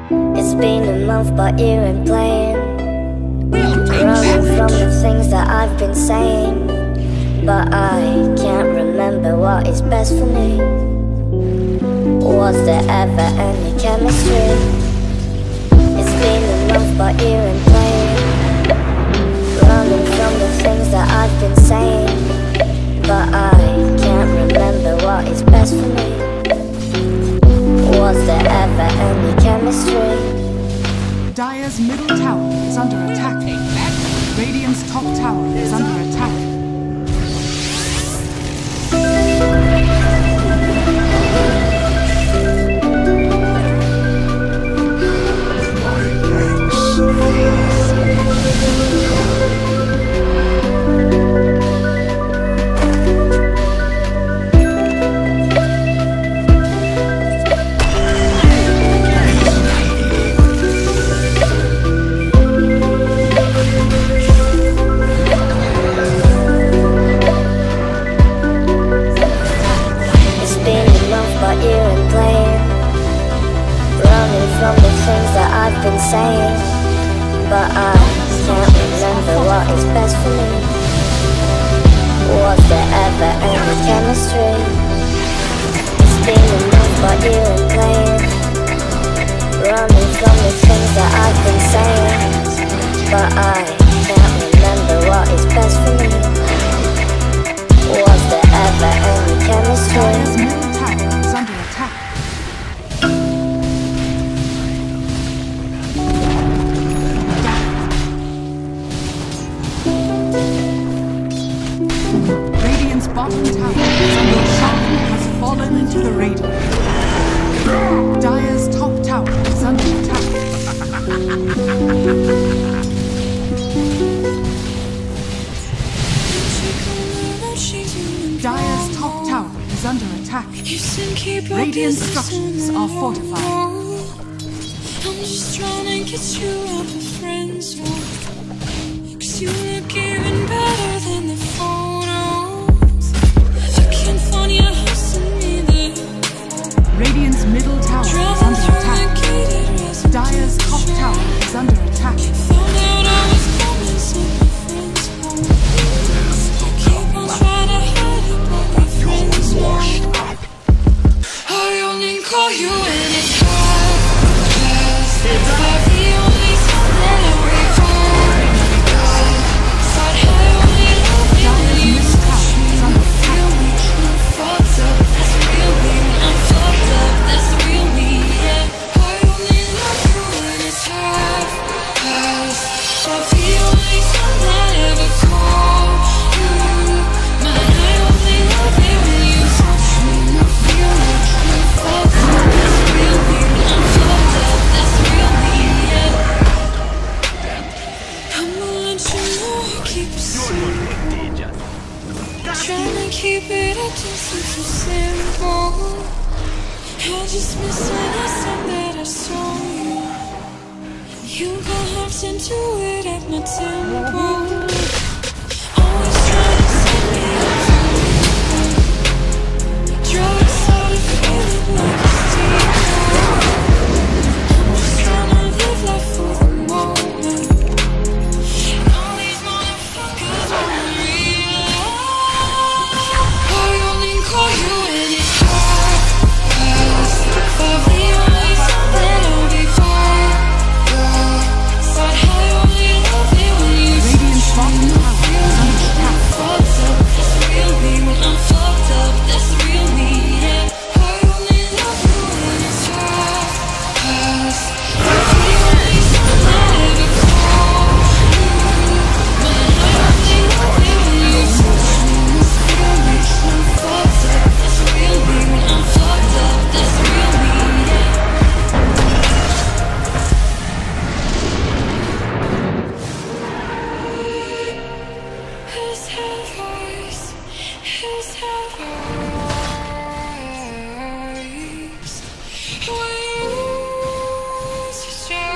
It's been a month but you ain't playing. Running from the things that I've been saying, but I can't remember what is best for me. Was there ever any chemistry? It's been a month but you ain't playing. Running from the things that I've been saying, but I can't remember what is best for me. Was there ever any chemistry? Dire's middle tower is under attack. Radiant's top tower is under attack. From the things that I've been saying, but I can't remember what is best for me. Was there ever any chemistry? It's been a month but you ain't playing. Running from the things that I've been saying, but I can't remember what is best for me. Was there ever any chemistry? Dire's middle tower is under attack. Bottom tower has fallen into the raid. Dire's top tower is under attack. Dire's top tower is under attack. Radiant structures are fortified. I'm just trying to get you out of friend zone, 'cause you look even better than the phone. Radiant's middle tower is under attack. Dire's top tower is under attack. Found out I was coming, so my friends home. Keep on trying to hide it, but my friends know. I only call you when it's hard. I'm the only son that I recall. Thought I only love you when you touch me. Feel me, I'm fucked up. That's real me. I'm fucked up. That's the real me. Yeah, I only love you when it's half past. I'm the only son that ever called you. Man, I only love you when you touch me. I feel me. I'm fucked up. That's real me. I'm fucked up. That's real me. Yeah, I'ma let you know I keep it simple. Trying to keep it up to something so simple. I just miss when I said that I saw you. You got hopped into it at my tempo. Always trying to set me up. Drugs out of feeling like a steamboat. I'm just trying to live life for the moment. And all these motherfuckers wanna realize I only call you when it's hard. For the only son that I'll be born. Thought I only love you when you Radiant's bottom tower is under attack. fucked up. That's real me. When I'm fucked up, that's real me. Yeah, I only love you when it's hard. For the only son that ever called you. Man, I only love you when you touch me. Feel me. I'm fucked up. That's real me. When I'm fucked up, that's real me. Yeah. His voice, his voice. Ways to show.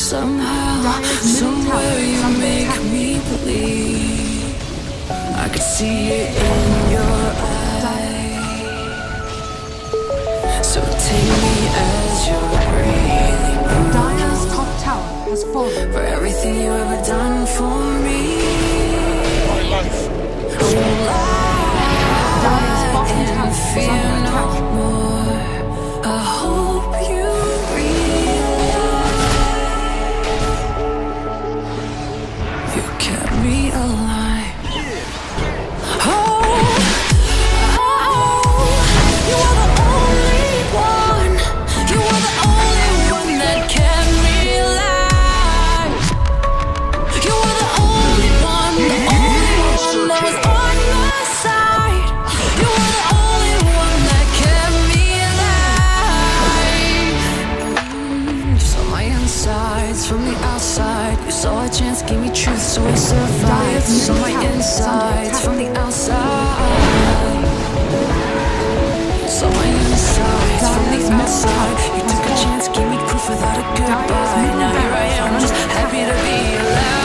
Somehow, somewhere you make me believe. I could see it in your eyes. So take me as you're breathing. Dire's top tower has fallen. For everything you ever done for me. My life. I won't lie and fear no more. I hope you realize you kept me alive. Oh, you are the only one. You are the only one that kept me alive. You are the only one, the only one that was on my side. You are the only one that kept me alive. You saw my insides from the outside. You saw a chance, gave me truth, so I survived. You saw my insides from the outside. You saw my insides from the outside. You took a chance, gave me proof without a goodbye. Now here I am, just happy to be alive.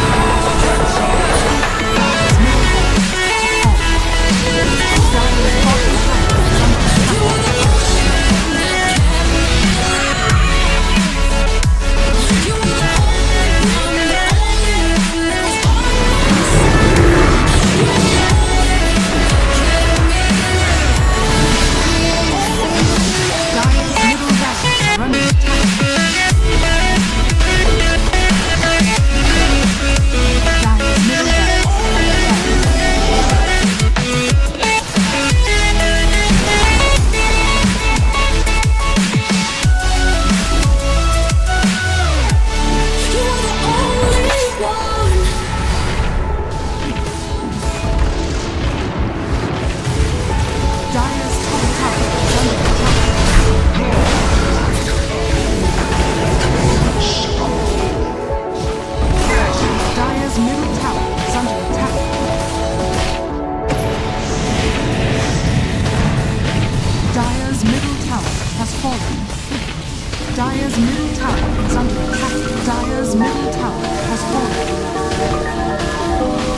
Dire's middle tower is under attack. Dire's middle tower has fallen.